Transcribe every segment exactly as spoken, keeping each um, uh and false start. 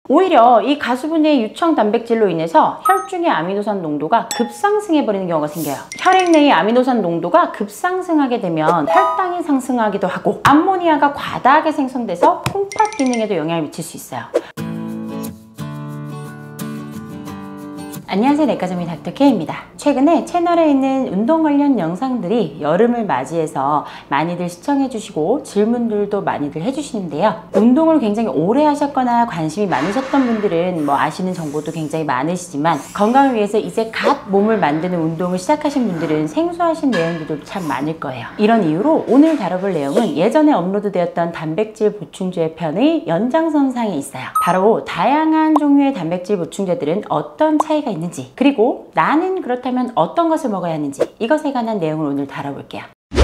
오히려 이 가수분해 유청 단백질로 인해서 혈중의 아미노산 농도가 급상승해버리는 경우가 생겨요. 혈액 내의 아미노산 농도가 급상승하게 되면 혈당이 상승하기도 하고 암모니아가 과다하게 생성돼서 콩팥 기능에도 영향을 미칠 수 있어요. 안녕하세요, 내과전문의 닥터 K입니다. 최근에 채널에 있는 운동 관련 영상들이 여름을 맞이해서 많이들 시청해주시고 질문들도 많이들 해주시는데요. 운동을 굉장히 오래 하셨거나 관심이 많으셨던 분들은 뭐 아시는 정보도 굉장히 많으시지만 건강을 위해서 이제 갓 몸을 만드는 운동을 시작하신 분들은 생소하신 내용들도 참 많을 거예요. 이런 이유로 오늘 다뤄볼 내용은 예전에 업로드되었던 단백질 보충제 편의 연장선상에 있어요. 바로 다양한 종류의 단백질 보충제들은 어떤 차이가 있는지, 그리고 나는 그렇다면 어떤 것을 먹어야 하는지, 이것에 관한 내용을 오늘 다뤄볼게요.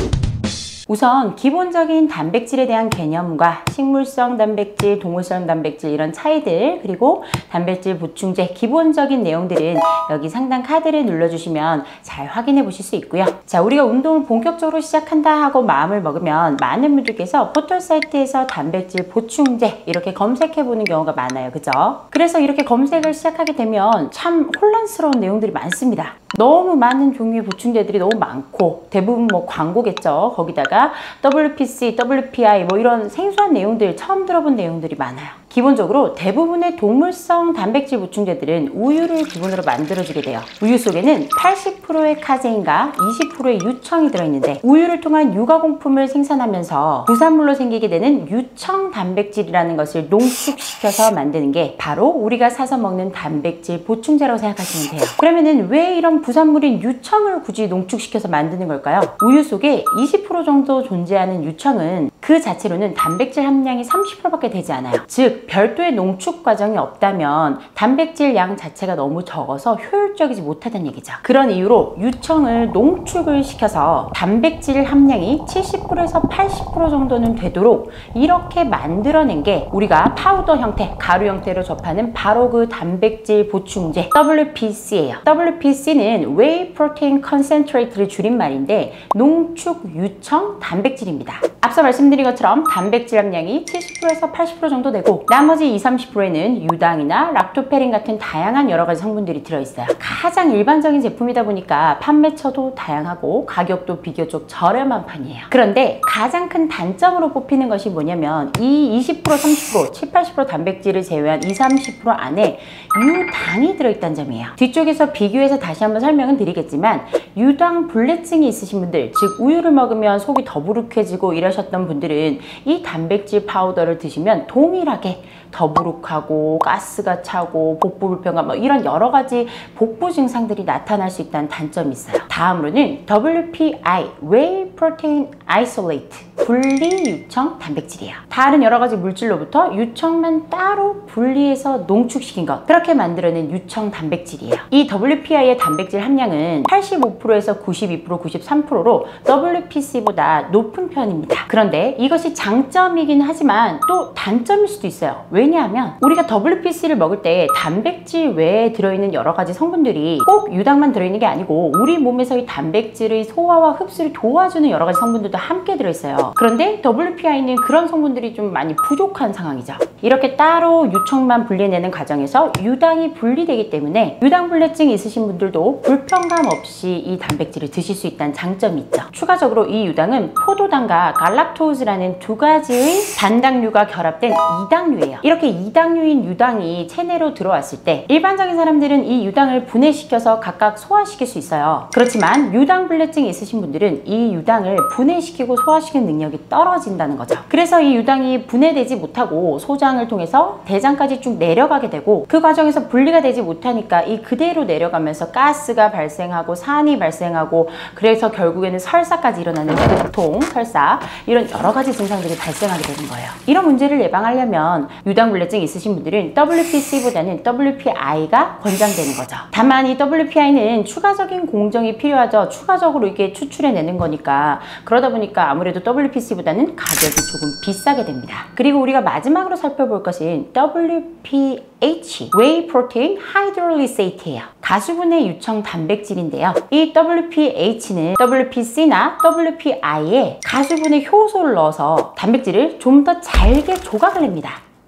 우선 기본적인 단백질에 대한 개념과 식물성 단백질, 동물성 단백질 이런 차이들, 그리고 단백질 보충제 기본적인 내용들은 여기 상단 카드를 눌러주시면 잘 확인해 보실 수 있고요. 자, 우리가 운동을 본격적으로 시작한다 하고 마음을 먹으면 많은 분들께서 포털 사이트에서 단백질 보충제 이렇게 검색해 보는 경우가 많아요. 그죠? 그래서 이렇게 검색을 시작하게 되면 참 혼란스러운 내용들이 많습니다. 너무 많은 종류의 보충제들이 너무 많고 대부분 뭐 광고겠죠. 거기다가 더블유 피 씨, 더블유 피 아이 뭐 이런 생소한 내용들, 처음 들어본 내용들이 많아요. 기본적으로 대부분의 동물성 단백질 보충제들은 우유를 기본으로 만들어주게 돼요. 우유 속에는 팔십 퍼센트의 카제인과 이십 퍼센트의 유청이 들어있는데, 우유를 통한 유가공품을 생산하면서 부산물로 생기게 되는 유청 단백질이라는 것을 농축시켜서 만드는 게 바로 우리가 사서 먹는 단백질 보충제라고 생각하시면 돼요. 그러면은 왜 이런 부산물인 유청을 굳이 농축시켜서 만드는 걸까요? 우유 속에 이십 퍼센트 정도 존재하는 유청은 그 자체로는 단백질 함량이 삼십 퍼센트밖에 되지 않아요. 즉 별도의 농축 과정이 없다면 단백질 양 자체가 너무 적어서 효율적이지 못하다는 얘기죠. 그런 이유로 유청을 농축을 시켜서 단백질 함량이 칠십 퍼센트에서 팔십 퍼센트 정도는 되도록 이렇게 만들어낸 게 우리가 파우더 형태, 가루 형태로 접하는 바로 그 단백질 보충제 더블유 피 씨예요. 더블유 피 씨는 Whey Protein Concentrate를 줄임말인데 농축 유청 단백질입니다. 앞서 말씀드린 것처럼 단백질 함량이 칠십 퍼센트에서 팔십 퍼센트 정도 되고 나머지 이십, 삼십 퍼센트에는 유당이나 락토페린 같은 다양한 여러 가지 성분들이 들어있어요. 가장 일반적인 제품이다 보니까 판매처도 다양하고 가격도 비교적 저렴한 편이에요. 그런데 가장 큰 단점으로 뽑히는 것이 뭐냐면 이 이십 퍼센트, 삼십 퍼센트, 칠십, 팔십 퍼센트 단백질을 제외한 이십, 삼십 퍼센트 안에 유당이 들어있다는 점이에요. 뒤쪽에서 비교해서 다시 한번 설명은 드리겠지만 유당 불내증이 있으신 분들, 즉 우유를 먹으면 속이 더부룩해지고 이러셨던 분들은 이 단백질 파우더를 드시면 동일하게 더부룩하고 가스가 차고 복부 불편감 뭐 이런 여러 가지 복부 증상들이 나타날 수 있다는 단점이 있어요. 다음으로는 더블유 피 아이, Whey Protein Isolate, 분리 유청 단백질이에요. 다른 여러 가지 물질로부터 유청만 따로 분리해서 농축시킨 것, 그렇게 만들어낸 유청 단백질이에요. 이 더블유 피 아이의 단백질 함량은 팔십오 퍼센트에서 구십이 퍼센트, 구십삼 퍼센트로 더블유 피 씨보다 높은 편입니다. 그런데 이것이 장점이긴 하지만 또 단점일 수도 있어요. 왜냐하면 우리가 더블유 피 씨를 먹을 때 단백질 외에 들어있는 여러 가지 성분들이 꼭 유당만 들어있는 게 아니고 우리 몸에서 이 단백질의 소화와 흡수를 도와주는 여러 가지 성분들도 함께 들어있어요. 그런데 더블유 피 아이는 그런 성분들이 좀 많이 부족한 상황이죠. 이렇게 따로 유청만 분리해내는 과정에서 유당이 분리되기 때문에 유당불내증이 있으신 분들도 불편감 없이 이 단백질을 드실 수 있다는 장점이 있죠. 추가적으로 이 유당은 포도당과 갈락토즈라는 두 가지의 단당류가 결합된 이당류예요. 이렇게 이당류인 유당이 체내로 들어왔을 때 일반적인 사람들은 이 유당을 분해시켜서 각각 소화시킬 수 있어요. 그렇지만 유당불내증이 있으신 분들은 이 유당을 분해시키고 소화시키는 능력이 떨어진다는 거죠. 그래서 이 유당이 분해되지 못하고 소장을 통해서 대장까지 쭉 내려가게 되고 그 과정에서 분리가 되지 못하니까 이 그대로 내려가면서 가스가 발생하고 산이 발생하고 그래서 결국에는 설사까지 일어나는 두통, 설사 이런 여러 가지 증상들이 발생하게 되는 거예요. 이런 문제를 예방하려면 유당불내증이 있으신 분들은 더블유 피 씨보다는 더블유 피 아이가 권장되는 거죠. 다만 이 더블유 피 아이는 추가적인 공정이 필요하죠. 추가적으로 이게 추출해내는 거니까. 그러다 보니까 아무래도 더블유 피 씨보다는 가격이 조금 비싸게 됩니다. 그리고 우리가 마지막으로 살펴볼 것은 더블유 피 에이치, Whey Protein Hydrolysate예요. 가수분해 유청 단백질인데요. 이 더블유 피 에이치는 더블유 피 씨나 더블유 피 아이에 가수분해 효소를 넣어서 단백질을 좀 더 잘게 조각을 냅니다.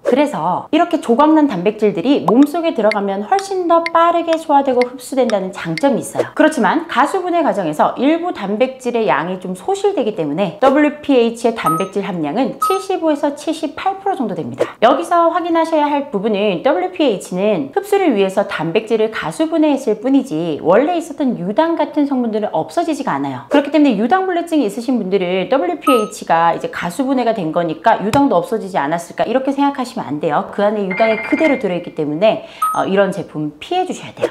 그래서 이렇게 조각난 단백질들이 몸속에 들어가면 훨씬 더 빠르게 소화되고 흡수된다는 장점이 있어요. 그렇지만 가수분해 과정에서 일부 단백질의 양이 좀 소실되기 때문에 더블유피에이치의 단백질 함량은 칠십오에서 칠십팔 퍼센트 정도 됩니다. 여기서 확인하셔야 할 부분은 더블유피에이치는 흡수를 위해서 단백질을 가수분해했을 뿐이지 원래 있었던 유당 같은 성분들은 없어지지가 않아요. 그렇기 때문에 유당불내증이 있으신 분들은 더블유피에이치가 이제 가수분해가 된 거니까 유당도 없어지지 않았을까 이렇게 생각하시면 안 돼요. 그 안에 유당이 그대로 들어있기 때문에 어, 이런 제품 피해 주셔야 돼요.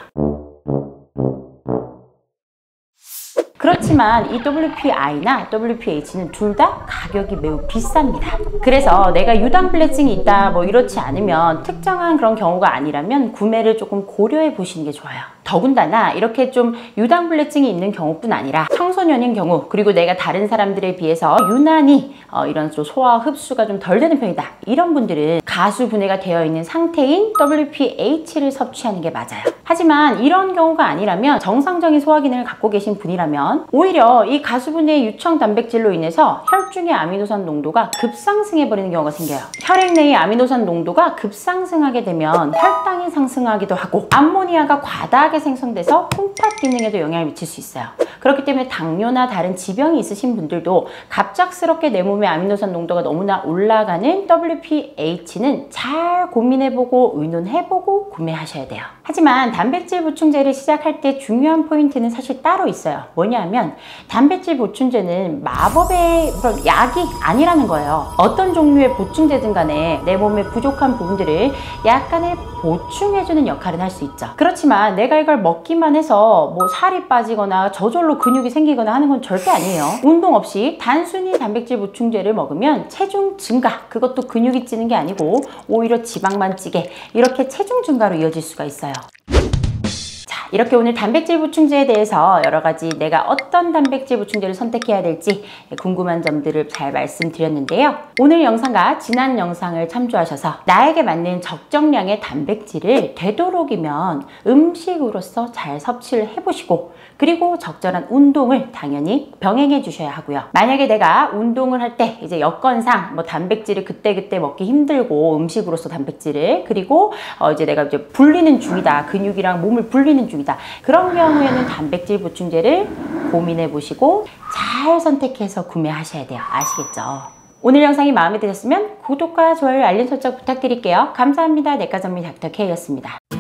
그렇지만 이 더블유피아이나 더블유피에이치는 둘 다 가격이 매우 비쌉니다. 그래서 내가 유당불내증이 있다 뭐 이렇지 않으면 특정한 그런 경우가 아니라면 구매를 조금 고려해 보시는 게 좋아요. 더군다나 이렇게 좀 유당불내증이 있는 경우뿐 아니라 청소년인 경우 그리고 내가 다른 사람들에 비해서 유난히 어, 이런 좀 소화 흡수가 좀 덜 되는 편이다 이런 분들은 가수분해가 되어 있는 상태인 더블유피에이치를 섭취하는 게 맞아요. 하지만 이런 경우가 아니라면 정상적인 소화 기능을 갖고 계신 분이라면 오히려 이 가수분해 유청 단백질로 인해서 혈중의 아미노산 농도가 급상승해 버리는 경우가 생겨요. 혈액 내의 아미노산 농도가 급상승하게 되면 혈당이 상승하기도 하고 암모니아가 과다하게 생성돼서 콩팥 기능에도 영향을 미칠 수 있어요. 그렇기 때문에 당뇨나 다른 지병이 있으신 분들도 갑작스럽게 내 몸의 아미노산 농도가 너무나 올라가는 더블유피에이치는 잘 고민해보고 의논해보고 구매하셔야 돼요. 하지만 단백질 보충제를 시작할 때 중요한 포인트는 사실 따로 있어요. 뭐냐면 단백질 보충제는 마법의 약이 아니라는 거예요. 어떤 종류의 보충제든 간에 내 몸에 부족한 부분들을 약간의 보충해주는 역할은 할 수 있죠. 그렇지만 내가 이걸 먹기만 해서 뭐 살이 빠지거나 저절로 근육이 생기거나 하는 건 절대 아니에요. 운동 없이 단순히 단백질 보충제를 먹으면 체중 증가, 그것도 근육이 찌는 게 아니고 오히려 지방만 찌게 이렇게 체중 증가로 이어질 수가 있어요. 이렇게 오늘 단백질 보충제에 대해서 여러 가지 내가 어떤 단백질 보충제를 선택해야 될지 궁금한 점들을 잘 말씀드렸는데요. 오늘 영상과 지난 영상을 참조하셔서 나에게 맞는 적정량의 단백질을 되도록이면 음식으로서 잘 섭취를 해보시고 그리고 적절한 운동을 당연히 병행해 주셔야 하고요. 만약에 내가 운동을 할 때 이제 여건상 뭐 단백질을 그때그때 먹기 힘들고 음식으로서 단백질을 그리고 어 이제 내가 이제 불리는 중이다. 근육이랑 몸을 불리는 중이다. 그런 경우에는 단백질 보충제를 고민해 보시고 잘 선택해서 구매하셔야 돼요. 아시겠죠? 오늘 영상이 마음에 드셨으면 구독과 좋아요, 알림 설정 부탁드릴게요. 감사합니다. 내과전문 닥터 K였습니다.